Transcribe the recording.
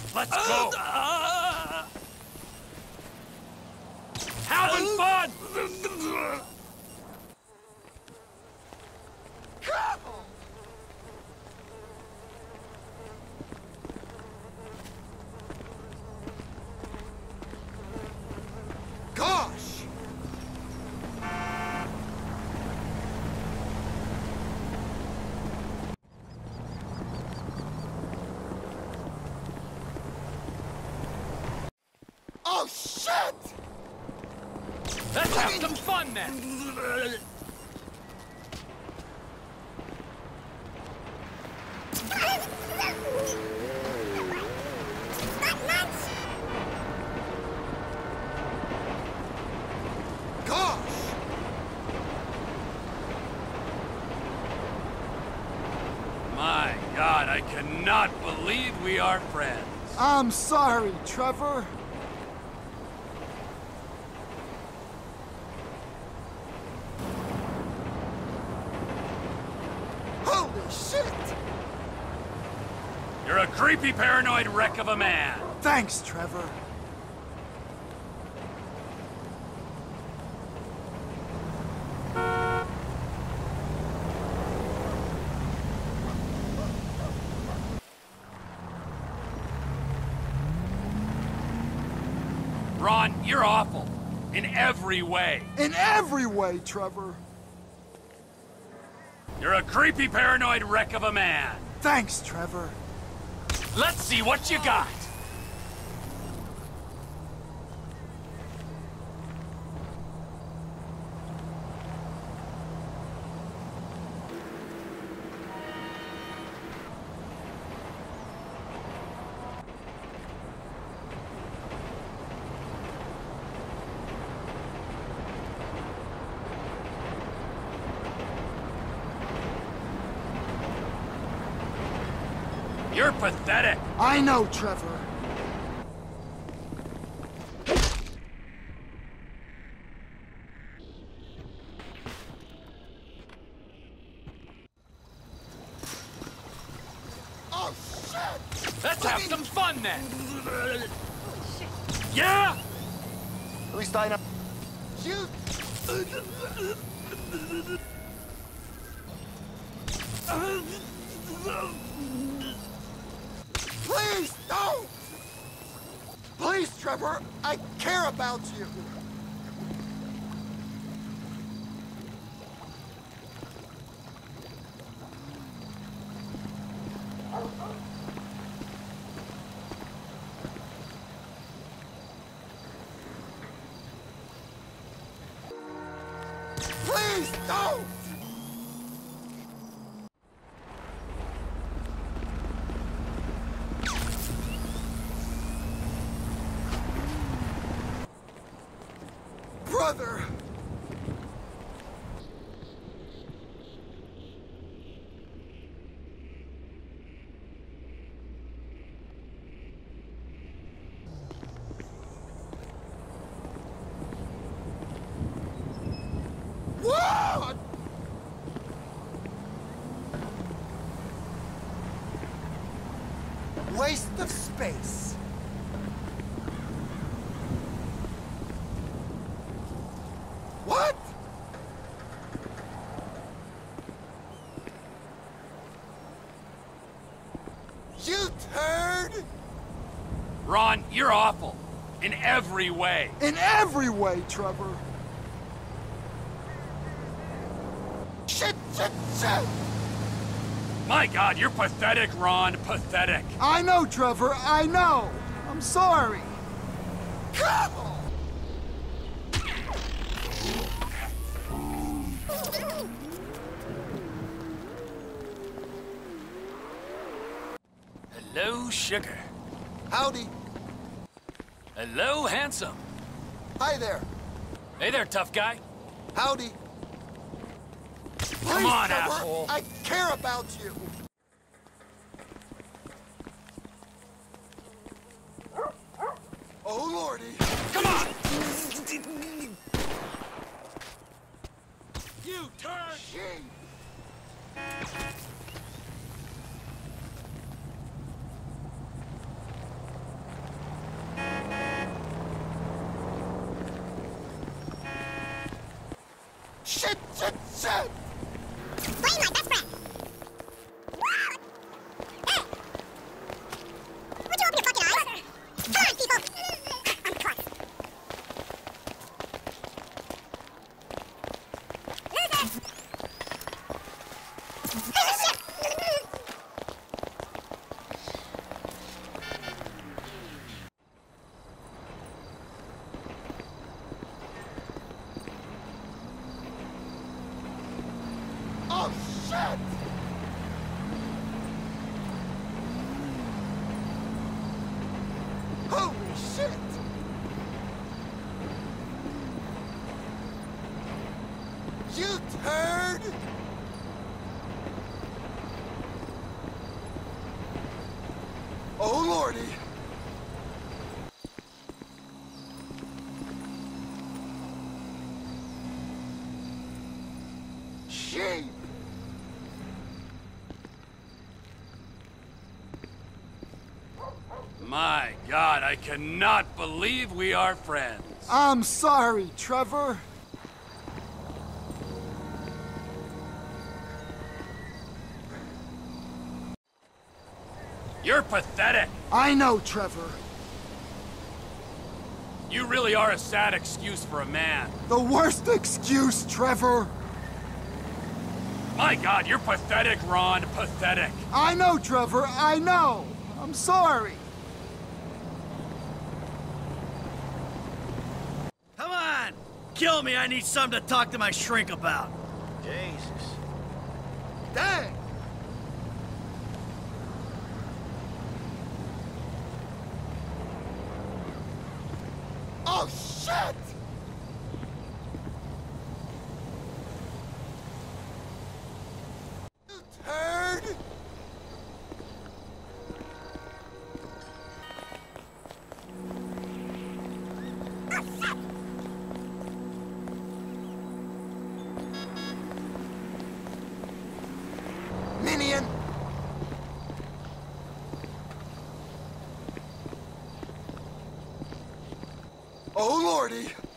Let's go! Having fun! Gosh! Oh, shit! Let's have some fun then! Gosh! My God, I cannot believe we are friends. I'm sorry, Trevor. Holy shit! You're a creepy, paranoid wreck of a man. Thanks, Trevor. Ron, you're awful. In every way. In every way, Trevor. You're a creepy, paranoid wreck of a man. Thanks, Trevor. Let's see what you got. You're pathetic. I know, Trevor. Oh, shit! Let's have some fun then. Yeah? At least I know. You... Please, don't! Please, Trevor, I care about you. Please, don't! Brother! Whoa! Waste of space. What? You turd! Ron, you're awful. In every way. In every way, Trevor. Shit, shit, shit! My God, you're pathetic, Ron. Pathetic. I know, Trevor, I know. I'm sorry. Come on! Hello, sugar. Howdy. Hello, handsome. Hi there. Hey there, tough guy. Howdy. Come Please, on, Trevor, asshole. I care about you. Oh, Lordy. Come on! You turd! Gee. Shit, shit, shit! Blame my best friend! Hey! Would you open your fucking eyes? Come on, people! I'm caught. Loser! Shit! Oh, shit! Holy shit! You turd! Oh, lordy! Sheep! My God, I cannot believe we are friends. I'm sorry, Trevor. You're pathetic. I know, Trevor. You really are a sad excuse for a man. The worst excuse, Trevor. My God, you're pathetic, Ron. Pathetic. I know, Trevor, I know. I'm sorry. Come on! Kill me, I need something to talk to my shrink about. Jesus. Dang! Oh, shit! You turd! Minion! Oh, lordy!